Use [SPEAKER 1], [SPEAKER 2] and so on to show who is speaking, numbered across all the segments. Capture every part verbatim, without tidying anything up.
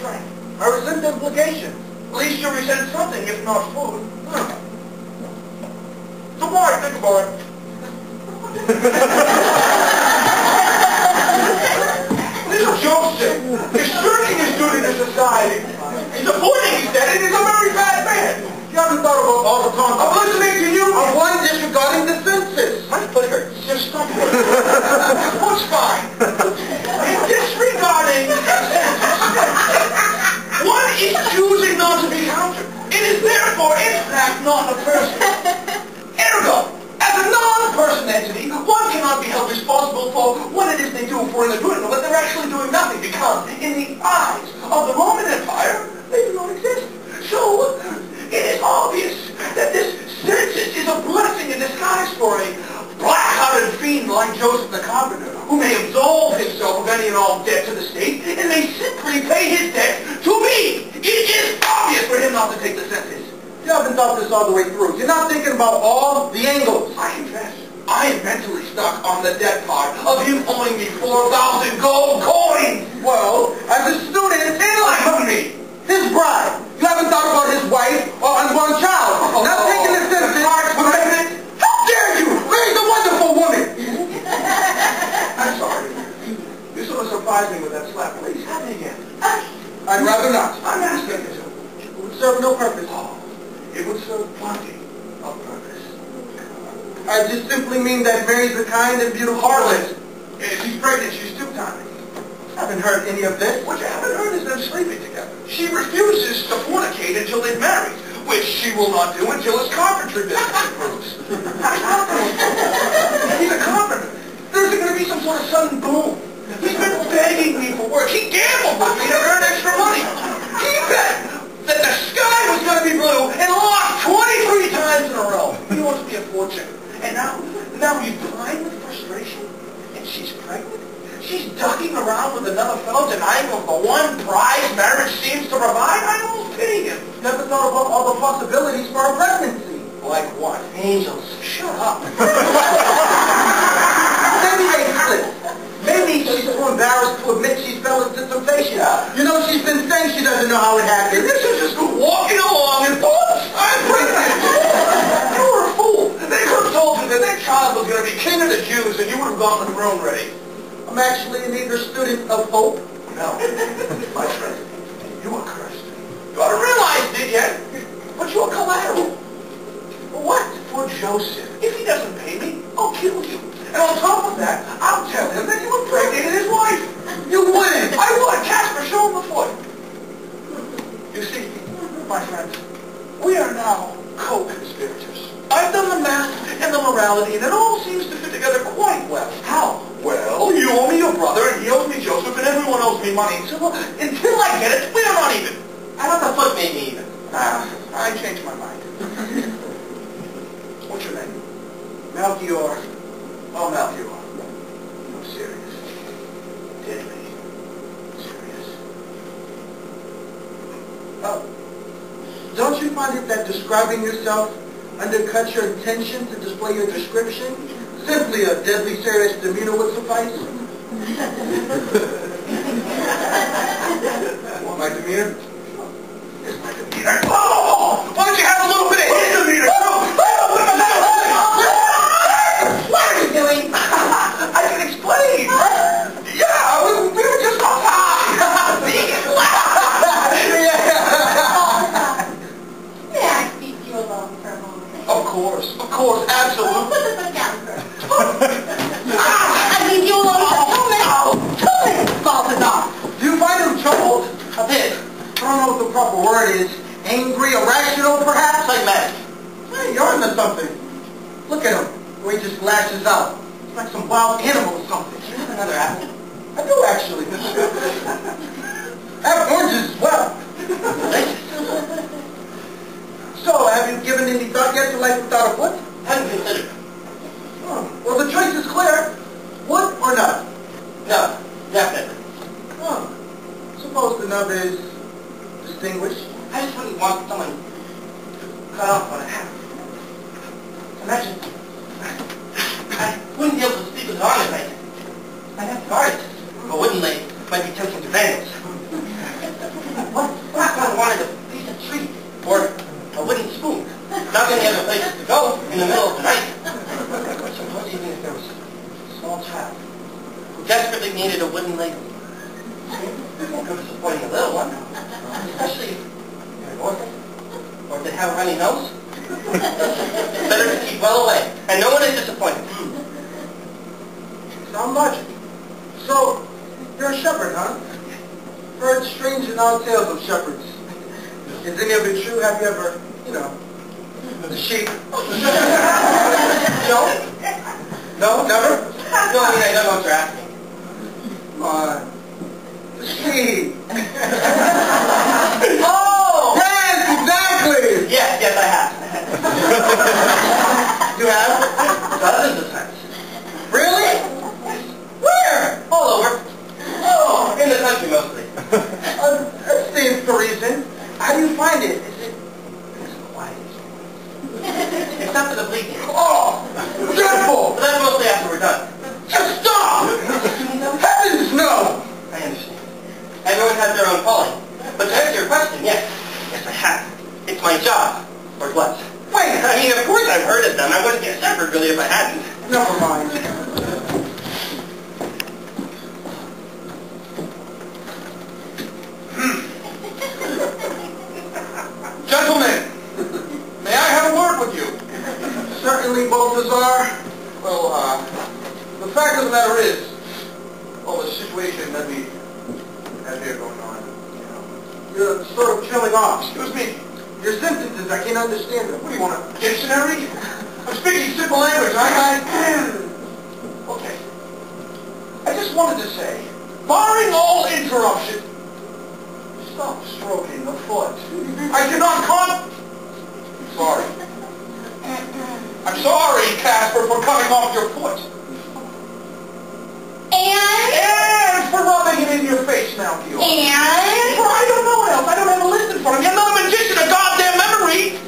[SPEAKER 1] strength.
[SPEAKER 2] I resent the implications.
[SPEAKER 1] At least you resent something, if not food.
[SPEAKER 2] Hmm.
[SPEAKER 1] The more I think about it, little Joseph is shirking his duty to society. He's avoiding his debt, and he's a very bad man.
[SPEAKER 2] You haven't thought about all the times
[SPEAKER 1] I'm listening to you.
[SPEAKER 2] of one disregarding the census.
[SPEAKER 1] My foot hurts. Just stop it. Foot's fine. In disregarding the census, one is choosing not to be counted. It is therefore, in fact, not a person. Ergo, as a non-person entity, one cannot be held responsible for what it is they do for in the doing, but they're actually doing nothing because, in the eyes of the Roman Empire, they do not exist. So, it is obvious that this census is a blessing in disguise for a black-hearted fiend like Joseph the carpenter, who may absolve himself of any and all debt to the state, and may simply pay his debt to me. It is obvious for him not to take the census.
[SPEAKER 2] You haven't thought this all the way through. You're not thinking about all the angles.
[SPEAKER 1] I confess, I am mentally stuck on the debt part of him owing me four thousand gold coins.
[SPEAKER 2] Well, as a student,
[SPEAKER 1] Enlighten me.
[SPEAKER 2] his bride. You haven't thought about his wife or unborn child.
[SPEAKER 1] Oh,
[SPEAKER 2] Not taking the census.
[SPEAKER 1] Would make it.
[SPEAKER 2] How dare you? Mary's a wonderful woman.
[SPEAKER 1] I'm sorry. You sort of surprised me with that slap. Please, have me again.
[SPEAKER 2] I'd rather not.
[SPEAKER 1] I'm asking you to.
[SPEAKER 2] It would serve no purpose.
[SPEAKER 1] Oh, it would serve plenty of purpose.
[SPEAKER 2] I just simply mean that Mary's a kind and beautiful
[SPEAKER 1] Harlot. If she's pregnant, she's two-timing.
[SPEAKER 2] I haven't heard any of this.
[SPEAKER 1] What you haven't heard is them sleeping together. She refuses to fornicate until they've married, which she will not do until his carpentry business improves. He's a carpenter. There's going to be some sort of sudden boom. He's been begging me for work. He gambled with me to earn extra money. He bet that the sky was going to be blue and lost twenty-three times in a row. He wants to be a fortune. And now, now he's blind with frustration, and she's pregnant. She's ducking around with another fellow, denying him the one prize marriage seems to provide. I almost pity him.
[SPEAKER 2] Never thought about all the possibilities for a pregnancy.
[SPEAKER 1] Like what? Angels. Shut up.
[SPEAKER 2] Maybe they slip. Maybe she's too embarrassed to admit she's fell into temptation. You know, she's been saying she doesn't know how it happened.
[SPEAKER 1] This is just walking along and thoughts. I'm pregnant. You were a fool. They could have told you that that child was going to be king of the Jews, and you would have gotten the throne ready.
[SPEAKER 2] I'm actually an eager student of hope.
[SPEAKER 1] No, my friend, you are cursed. You ought to realize it yet, but you're collateral. For what? For Joseph. If he doesn't pay me, I'll kill you. And on top of that, I'll tell him that you impregnated his wife.
[SPEAKER 2] You wouldn't.
[SPEAKER 1] I would. Caspar, show him the foot. You see, my friends, we are now co-conspirators. I've done the math and the morality, and it all seems to fit together quite well. How? Well, you owe me your brother, and he owes me Joseph, and everyone owes me money. Until, until I get it, we're not even. I thought the foot made me even. Ah, I changed my mind. What's your name?
[SPEAKER 2] Malchior.
[SPEAKER 1] Oh, Malchior. I'm serious. Deadly. Serious.
[SPEAKER 2] Oh. Don't you find it that describing yourself undercuts your intention to display your description? Simply a deadly serious demeanor would suffice.
[SPEAKER 1] What, my demeanor? It's my demeanor. Oh! Why don't you have a little bit of his demeanor? What are you doing? I can explain. Yeah, we, we were just on top.
[SPEAKER 3] May I speak to you alone for a moment?
[SPEAKER 1] Of course, of course, absolutely.
[SPEAKER 3] Put the foot down first. I leave you alone for two minutes. Two minutes, Balthasar.
[SPEAKER 2] Do you find him troubled?
[SPEAKER 1] A bit.
[SPEAKER 2] I don't know what the proper word is. Angry, irrational, perhaps?
[SPEAKER 1] Like that.
[SPEAKER 2] Hey, you're into something. Look at him. The way he just lashes out. It's like some wild animal or something.
[SPEAKER 1] Do you have another apple?
[SPEAKER 2] I do, actually. I have oranges as well. So, have you given any thought yet to life without a foot?
[SPEAKER 1] Haven't considered.
[SPEAKER 2] Oh, well, the choice is clear. Wood or nut?
[SPEAKER 1] No, definitely.
[SPEAKER 2] Oh, suppose the nut is distinguished.
[SPEAKER 1] I just wouldn't want someone to cut off what I have. Imagine, I wouldn't be able to speak with an honest man. I have the artist, but wouldn't they? Might be tempting to Daniels. other places to go in the middle of the night. Suppose even if there was a small child who desperately needed a wooden leg. It was disappointing a little one, especially if you're an orphan, or if they have a runny nose. Better to keep well away, and no one is disappointed.
[SPEAKER 2] Sound logic. So, you're a shepherd, huh? Heard strange and odd tales of shepherds. Is any of it true? Have you ever, you know, the sheep? No? No, never?
[SPEAKER 1] No, I mean, I don't know what you're asking.
[SPEAKER 2] Uh, the sheep.
[SPEAKER 1] Oh!
[SPEAKER 2] Yes, exactly!
[SPEAKER 1] Yes, yes, I have.
[SPEAKER 2] You have?
[SPEAKER 1] Dozens of times.
[SPEAKER 2] Really? Where?
[SPEAKER 1] All over. Oh, in the country mostly.
[SPEAKER 2] Uh, that stands to reason. How do you find it? Is it...
[SPEAKER 1] It's quiet. Except for the bleating.
[SPEAKER 2] Oh! Dreadful!
[SPEAKER 1] But that's mostly after we're done.
[SPEAKER 2] Just stop! Heavens, no!
[SPEAKER 1] I understand. Everyone has their own calling. But to answer your question, yes. Yes, I have. It's my job. Or what?
[SPEAKER 2] Wait!
[SPEAKER 1] I mean, of course I've heard of them. I wouldn't be a shepherd, really, if I hadn't.
[SPEAKER 2] Never mind.
[SPEAKER 4] Gentlemen, may I have a word with you?
[SPEAKER 2] Certainly, Balthasar.
[SPEAKER 4] Well, uh, the fact of the matter is, well, the situation that we have here going on, you know.
[SPEAKER 2] You're sort of trailing off.
[SPEAKER 4] Excuse me,
[SPEAKER 2] Your sentences, I can't understand them.
[SPEAKER 4] what do you want, a dictionary? I'm speaking simple language, I, I... Okay. I just wanted to say, barring all interruption, stop stroking the foot. I cannot con... Sorry. I'm sorry, Caspar, for cutting off your foot.
[SPEAKER 3] And?
[SPEAKER 4] And for rubbing it in your face now, Gil.
[SPEAKER 3] And?
[SPEAKER 4] For I don't know what else. I don't have a list in front of me. I'm not a magician, a goddamn memory.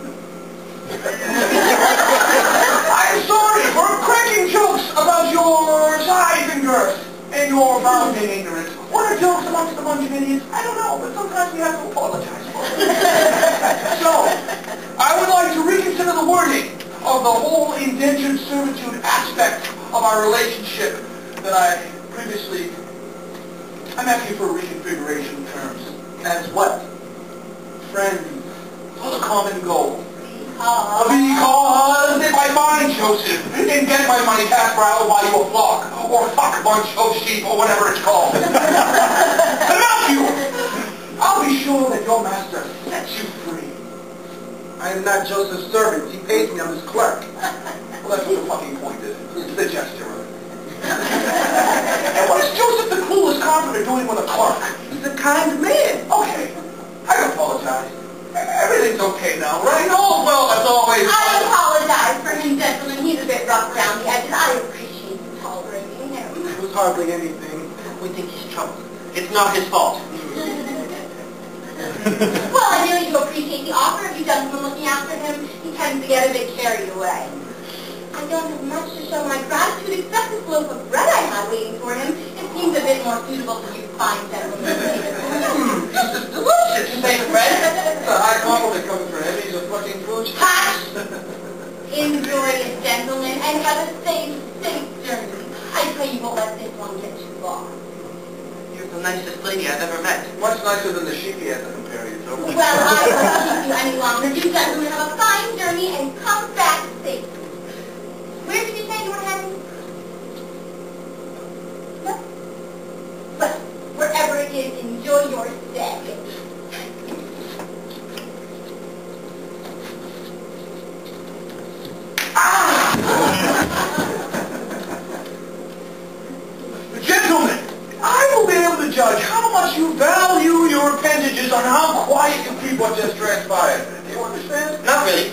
[SPEAKER 4] I'm sorry for cracking jokes about your size and girth and your bounding ignorance. What are jokes amongst a bunch of idiots? I don't know, but sometimes we have to apologize for it. So, I would like to reconsider the wording of the whole indentured servitude aspect of our relationship that I previously... I'm asking for a reconfiguration of terms.
[SPEAKER 2] As what?
[SPEAKER 4] Friend for the common goal.
[SPEAKER 3] Uh,
[SPEAKER 4] Because if I find Joseph and get my money, Caspar, I'll buy you a flock, or fuck a bunch of sheep, or whatever it's called. And Malchior, I'll be sure that your master sets you free.
[SPEAKER 2] I am not Joseph's servant. He pays me. I'm his clerk.
[SPEAKER 4] Well, that's what the fucking point is. It's the gesture of it. And what is Joseph the clueless carpenter doing with a clerk?
[SPEAKER 2] He's a kind man.
[SPEAKER 4] Okay, I apologize. Everything's okay now, right? All's well, that's always...
[SPEAKER 3] I apologize for him, gentlemen. He's a bit rough around the edges. I appreciate you tolerating him.
[SPEAKER 2] It was hardly anything.
[SPEAKER 1] We think he's troubled. It's not his fault.
[SPEAKER 3] Well, I really do appreciate the offer of you gentlemen looking after him. He tends to get a bit carried away. I don't have much to show my gratitude except this loaf of bread I had waiting for him. It seems a bit more suitable for you fine gentlemen.
[SPEAKER 2] Mmm, this is delicious.
[SPEAKER 1] You say bread?
[SPEAKER 4] It's a high compliment coming from him. He's a fucking food.
[SPEAKER 3] Hush! Enjoy it, gentlemen, and have a safe, safe journey. I pray you won't let this one get too long.
[SPEAKER 1] You're the nicest lady I've ever met.
[SPEAKER 4] Much nicer than the sheep he had to compare you to.
[SPEAKER 3] Well, I won't keep you any longer. You gentlemen have a fine journey and come back safe. Where did you say you were heading? What? Well, wherever it is, enjoy your stay.
[SPEAKER 4] Gentlemen, I will be able to judge how much you value your appendages on how quiet you keep what just transpired. Do you understand?
[SPEAKER 1] Not really.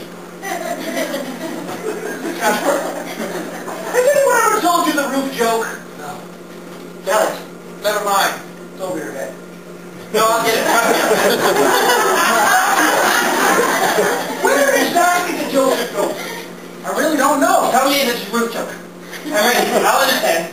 [SPEAKER 4] Caspar, has anyone ever told you the roof joke?
[SPEAKER 1] No. Tell it.
[SPEAKER 4] Never mind. It's over your head.
[SPEAKER 1] No, I'll get it.
[SPEAKER 4] Where exactly did Joseph go?
[SPEAKER 2] I really don't know.
[SPEAKER 1] Tell me it's a roof joke. All right, I'll understand.